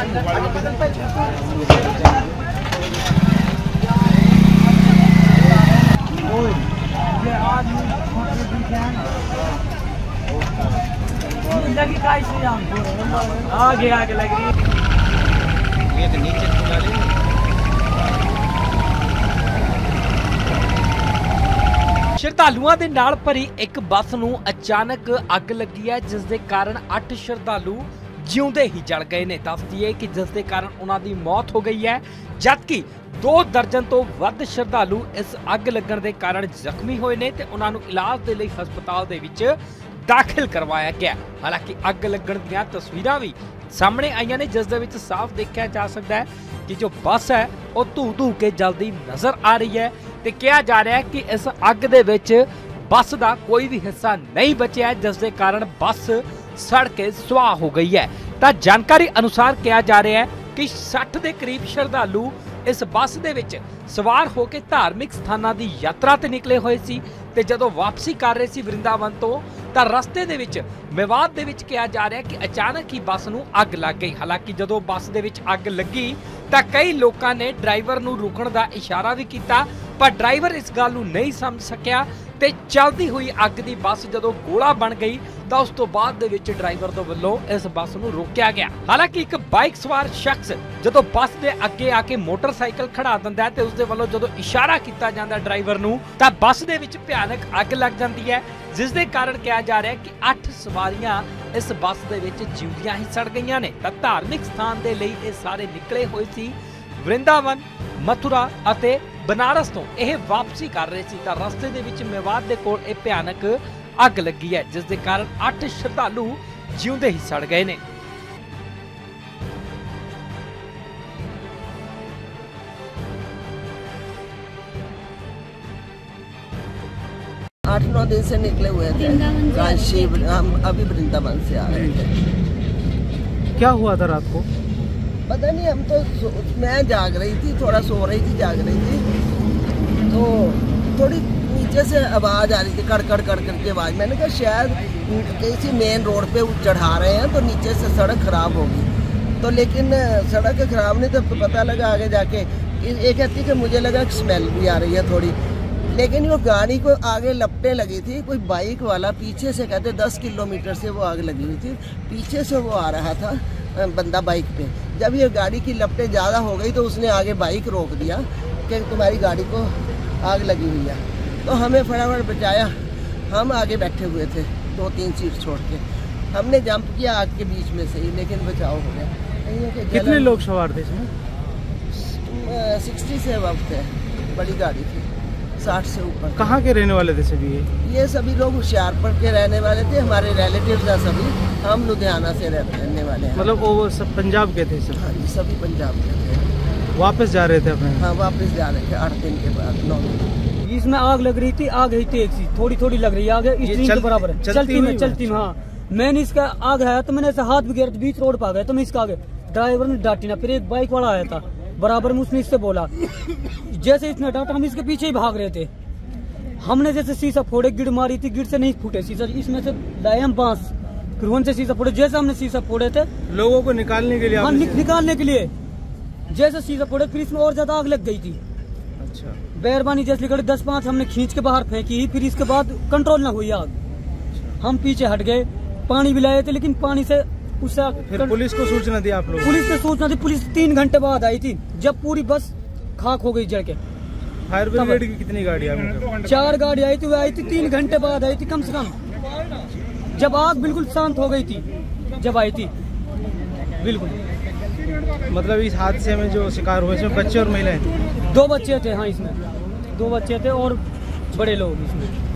आगे आगे लग रही है तो नीचे खुला ले। ਸ਼ਰਧਾਲੂਆਂ ਦੇ ਨਾਲ ਭਰੀ ਇੱਕ ਬੱਸ ਨੂੰ ਅਚਾਨਕ ਅੱਗ ਲੱਗੀ ਹੈ, ਜਿਸ ਦੇ ਕਾਰਨ 8 ਸ਼ਰਧਾਲੂ ਜਿਉਂਦੇ ਹੀ ਜਲ ਗਏ ਨੇ। ਦੱਸਦੀ ਹੈ ਕਿ ਜਿਸ ਦੇ ਕਾਰਨ ਉਹਨਾਂ ਦੀ ਮੌਤ ਹੋ ਗਈ ਹੈ, ਜਦਕਿ 2 ਦਰਜਨ ਤੋਂ ਵੱਧ ਸ਼ਰਧਾਲੂ ਇਸ ਅੱਗ ਲੱਗਣ ਦੇ ਕਾਰਨ ਜ਼ਖਮੀ ਹੋਏ ਨੇ ਤੇ ਉਹਨਾਂ ਨੂੰ ਇਲਾਜ ਦੇ ਲਈ ਹਸਪਤਾਲ ਦੇ ਵਿੱਚ ਦਾਖਲ ਕਰਵਾਇਆ ਗਿਆ। ਹਾਲਾਂਕਿ ਅੱਗ ਲੱਗਣ ਦੀਆਂ ਤਸਵੀਰਾਂ ਵੀ ਸਾਹਮਣੇ ਆਈਆਂ ਨੇ, ਜਿਸ ਦੇ ਵਿੱਚ ਸਾਫ਼ ਦੇਖਿਆ ਜਾ ਸਕਦਾ ਹੈ कि जो बस है वो धू के जल्दी नजर आ रही है ते कहा जा रहा है कि इस अग दे विच बस का कोई भी हिस्सा नहीं बचा है, जिस दे कारण बस सड़ के सुआह हो गई है। तो जानकारी अनुसार कहा जा रहा है कि 60 के करीब श्रद्धालु इस बस दे विच सवार होकर धार्मिक स्थानां दी यात्रा ते निकले हुए सी ते जदों वापसी कर रहे सी वृंदावन तो ਤਾਂ ਰਸਤੇ ਦੇ ਵਿੱਚ ਮੇਵਾਤ ਦੇ ਵਿੱਚ ਕਿਹਾ ਜਾ ਰਿਹਾ ਕਿ ਅਚਾਨਕ ਹੀ ਬੱਸ ਨੂੰ ਅੱਗ ਲੱਗ ਗਈ। ਹਾਲਾਂਕਿ ਜਦੋਂ ਬੱਸ ਦੇ ਵਿੱਚ ਅੱਗ ਲੱਗੀ ਤਾਂ ਕਈ ਲੋਕਾਂ ਨੇ ਡਰਾਈਵਰ ਨੂੰ ਰੁਕਣ ਦਾ ਇਸ਼ਾਰਾ ਵੀ ਕੀਤਾ, ਪਰ ਡਰਾਈਵਰ ਇਸ ਗੱਲ ਨੂੰ ਨਹੀਂ ਸਮਝ ਸਕਿਆ ਤੇ ਚੱਲਦੀ ਹੋਈ ਅੱਗ ਦੀ ਬੱਸ ਜਦੋਂ ਗੋਲਾ ਬਣ ਗਈ ਤਾਂ ਉਸ ਤੋਂ ਬਾਅਦ ਦੇ ਵਿੱਚ ਡਰਾਈਵਰ ਦੇ ਵੱਲੋਂ ਇਸ ਬੱਸ ਨੂੰ ਰੋਕਿਆ ਗਿਆ। ਹਾਲਾਂਕਿ ਇੱਕ ਬਾਈਕ ਸਵਾਰ ਸ਼ਖਸ ਜਦੋਂ ਬੱਸ ਦੇ ਅੱਗੇ ਆ ਕੇ ਮੋਟਰਸਾਈਕਲ ਖੜਾ ਦਿੰਦਾ ਹੈ ਤੇ ਉਸ ਦੇ ਵੱਲੋਂ ਜਦੋਂ ਇਸ਼ਾਰਾ ਕੀਤਾ ਜਾਂਦਾ ਡਰਾਈਵਰ ਨੂੰ ਤਾਂ ਬੱਸ ਦੇ ਵਿੱਚ ਭਿਆਨਕ ਅੱਗ ਲੱਗ ਜਾਂਦੀ ਹੈ, ਜਿਸ ਦੇ ਕਾਰਨ ਕਿਹਾ ਜਾ ਰਿਹਾ ਕਿ 8 ਸਵਾਰੀਆਂ ਇਸ ਬੱਸ ਦੇ ਵਿੱਚ ਜਿਉਂਦੀਆਂ ਹੀ ਸੜ ਗਈਆਂ ਨੇ। ਤਾਂ ਧਾਰਮਿਕ ਸਥਾਨ ਦੇ ਲਈ ਇਹ ਸਾਰੇ ਨਿਕਲੇ ਹੋਏ ਸੀ, ਵਰਿੰਦਾਵਨ, ਮਥੁਰਾ ਅਤੇ बनारस तो यह वापसी कर रहे थे तो रस्ते दे विच मेवात दे कोल यह भयानक अग लगी है, जिस दे कारण 8 श्रद्धालु जिउंदे ही सड़ गए ने। 8-9 दिन से निकले हुए थे काशी, हम अभी वृंदावन से आ रहे थे। क्या हुआ था रात को? पता नहीं, हम तो मैं जाग रही थी, थोड़ा सो रही थी, जाग रही थी तो थोड़ी नीचे से आवाज़ आ रही थी, कड़ कड़ की आवाज़। मैंने कहा शायद किसी मेन रोड पे चढ़ा रहे हैं तो नीचे से सड़क खराब होगी, तो लेकिन सड़क खराब नहीं, तो पता लगा आगे जाके ये कहती कि मुझे लगा कि स्मेल भी आ रही है थोड़ी, लेकिन वो गाड़ी को आगे लपटे लगी थी। कोई बाइक वाला पीछे से कहते 10 किलोमीटर से वो आग लगी हुई थी, पीछे से वो आ रहा था बंदा बाइक पे। जब ये गाड़ी की लपटें ज़्यादा हो गई तो उसने आगे बाइक रोक दिया कि तुम्हारी गाड़ी को आग लगी हुई है, तो हमें फटाफट बचाया। हम आगे बैठे हुए थे 2-3 सीट छोड़ के, हमने जंप किया आग के बीच में से ही, लेकिन बचाव हो गया। कितने लोग सवार थे इसमें? 60 से अब थे, बड़ी गाड़ी थी, 60 से ऊपर। कहाँ के रहने वाले थे सभी? ये सभी लोग होशियारपुर के रहने वाले थे, हमारे रिलेटिव्स हैं सभी। हम लुधियाना से रहने वाले हैं। मतलब वो सब पंजाब के थे सब? हाँ जी, सभी पंजाब के थे। वापस जा रहे थे अपने? हाँ, वापस जा रहे थे 8 दिन के बाद, 9 दिन। इसमें आग लग रही थी, आग ही तेज थी, थोड़ी थोड़ी लग रही है आग, इस के बराबर है, चलती में। हाँ, मैंने इसका आग है तो मैंने ऐसा हाथ भी गिरा, बीच रोड पर आ गया तो मैं इसका आगे, ड्राइवर ने डांटी ना, फिर एक बाइक वाला आया था बराबर में, उसने इससे बोला, जैसे इसने डांटा हम इसके पीछे ही भाग रहे थे। हमने जैसे शीशा फोड़े, गिड़ मारी थी, गिड़ से नहीं फूटे शीशा, इसमें से लाए हम बांस, फिर उनसे शीशा फोड़े। जैसे हमने शीशा फोड़े थे लोगों को निकालने के लिए, हाँ निकालने के लिए जैसे शीशा फोड़े, फिर इसमें और ज्यादा आग लग गई थी। अच्छा, बेरबानी जैसे निकले 10-5 हमने खींच के बाहर फेंकी, फिर इसके बाद कंट्रोल ना हुई आग। हम पीछे हट गए, पानी भी लाए थे, लेकिन पानी से उससे फिर पुलिस को सूचना दी आप लोग? पुलिस को सूचना दी, पुलिस 3 घंटे बाद आई थी, जब पूरी बस खाक हो गई जल के। फायर ब्रिगेड की कितनी गाड़ी आई? 4 गाड़ी आई थी, वो आई थी 3 घंटे बाद आई थी कम से कम, जब आग बिल्कुल शांत हो गई थी, जब आई थी बिल्कुल। मतलब इस हादसे में जो शिकार हुए इसमें बच्चे और महिलाएं? 2 बच्चे थे। हाँ, इसमें 2 बच्चे थे और बड़े लोग इसमें।